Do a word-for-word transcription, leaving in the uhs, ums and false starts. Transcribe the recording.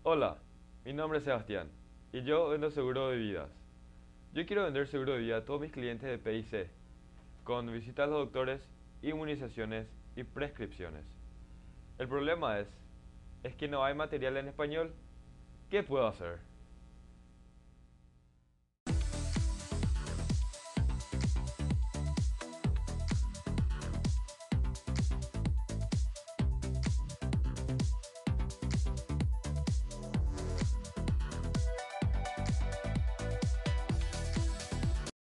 Hola, mi nombre es Sebastián y yo vendo seguro de vidas. Yo quiero vender seguro de vida a todos mis clientes de P I C, con visitas a los doctores, inmunizaciones y prescripciones. El problema es, es que no hay material en español. ¿Qué puedo hacer?